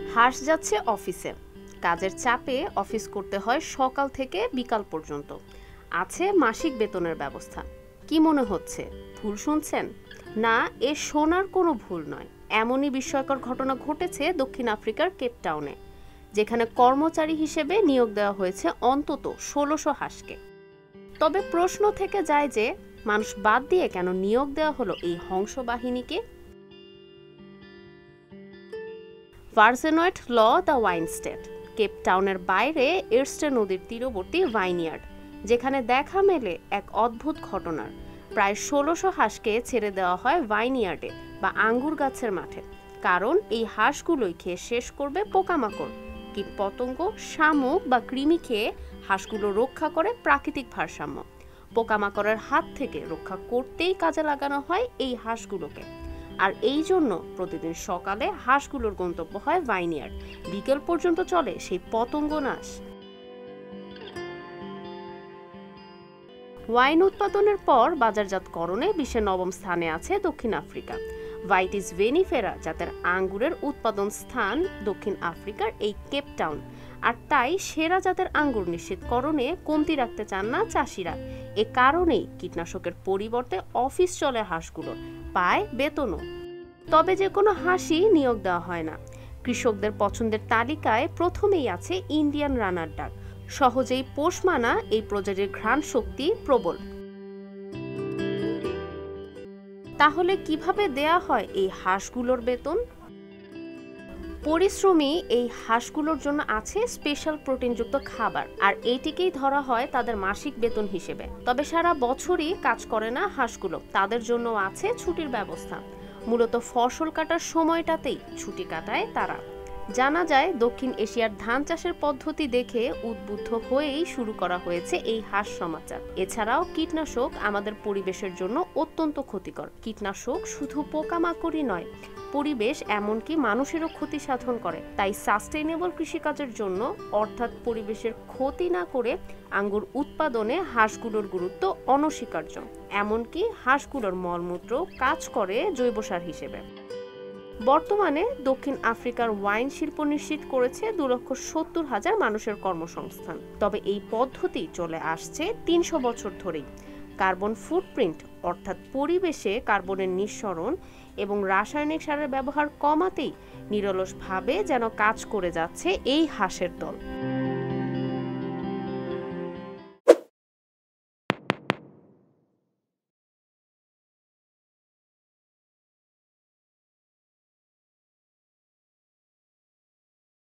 হাঁস যাচ্ছে অফিসে, কাজের চাপে অফিস করতে হয় সকাল থেকে বিকাল পর্যন্ত। আছে মাসিক বেতনের ব্যবস্থা। কি মনে হচ্ছে ভুল শুনছেন? না, এ শোনার কোনো ভুল নয়। এমনই বিস্ময়কর ঘটনা ঘটেছে দক্ষিণ আফ্রিকার কেপটাউনে, যেখানে কর্মচারী হিসেবে নিয়োগ দেওয়া হয়েছে অন্তত ১৬০০ হাঁসকে। তবে প্রশ্ন থেকে যায় যে, মানুষ বাদ দিয়ে কেন নিয়োগ দেওয়া হলো এই হংস বাহিনীকে? Vergenoegd Löw the wine estate, কেপটাউনের বাইরে এরস্টে নদীর তীরবর্তী ভাইনইয়ার্ড, যেখানে দেখা মেলে এক অদ্ভুত ঘটনার। প্রায় ১৬০০ হাঁসকে ছেড়ে দেওয়া হয় ভাইনইয়ার্ডে বা আঙ্গুর গাছের মাঠে, কারণ এই হাঁসগুলোই খেয়ে শেষ করবে পোকামাকড়, কীটপতঙ্গ, শামুক বা কৃমি খেয়ে হাঁসগুলো রক্ষা করে প্রাকৃতিক ভারসাম্য। পোকামাকড়ের হাত থেকে রক্ষা করতেই কাজে লাগানো হয় এই হাঁসগুলোকে। আর এই জন্য প্রতিদিন সকালে হাঁসগুলোর গন্তব্য হয় ভাইনইয়ার্ড, বিকেল পর্যন্ত চলে সেই পতঙ্গ নাশ। ওয়াইন উৎপাদনের পর বাজারজাতকরণে বিশ্বের ৯ম স্থানে আছে দক্ষিণ আফ্রিকা। ভাইটিস ভেনিফেরা জাতের আঙ্গুরের উৎপাদন স্থান দক্ষিণ আফ্রিকার এই কেপটাউন। আর তাই সেরা জাতের আঙ্গুর নিশ্চিতকরণে কমতি রাখতে চান না চাষিরা। এ কারণেই কীটনাশকের পরিবর্তে অফিস চলে হাঁসগুলোর, পায় বেতনও। তবে যে কোনো হাঁসই নিয়োগ দেওয়া হয় না। কৃষকদের পছন্দের তালিকায় প্রথমেই আছে ইন্ডিয়ান রানার ডাক। সহজেই পোষ মানা এই প্রজাতির ঘ্রাণ শক্তি প্রবল। তাহলে কিভাবে দেয়া হয় এই হাঁসগুলোর বেতন? পরিশ্রমী এই হাঁসগুলোর জন্য আছে স্পেশাল প্রোটিনযুক্ত খাবার, আর এইটিকেই ধরা হয় তাদের মাসিক বেতন হিসেবে। তবে সারা বছরই কাজ করে না হাঁসগুলো, তাদের জন্য আছে ছুটির ব্যবস্থা। মূলত ফসল কাটার সময়টাতেই ছুটি কাটায় তারা। জানা যায় দক্ষিণ এশিয়ার ধান চাষের পদ্ধতি দেখে উদ্বুদ্ধ হয়েই শুরু করা হয়েছে এই হাঁস সমাচার। এছাড়াও কীটনাশক আমাদের পরিবেশের জন্য অত্যন্ত ক্ষতিকর। কীটনাশক শুধু পোকামাকড়ই নয়, পরিবেশ এমনকি মানুষেরও ক্ষতি সাধন করে। তাই সাস্টেইনেবল কৃষিকাজের জন্য, অর্থাৎ পরিবেশের ক্ষতি না করে আঙ্গুর উৎপাদনে হাঁসগুলোর গুরুত্ব অনস্বীকার্য। এমনকি হাঁসগুলোর মলমূত্র কাজ করে জৈব সার হিসেবে। বর্তমানে দক্ষিণ আফ্রিকার ওয়াইন শিল্প নিশ্চিত করেছে ২,৭০,০০০ মানুষের কর্মসংস্থান। তবে এই পদ্ধতি চলে আসছে ৩০০ বছর ধরেই। কার্বন ফুটপ্রিন্ট, অর্থাৎ পরিবেশে কার্বনের নিঃসরণ এবং রাসায়নিক সারের ব্যবহার কমাতেই নিরলসভাবে যেন কাজ করে যাচ্ছে এই হাঁসের দল।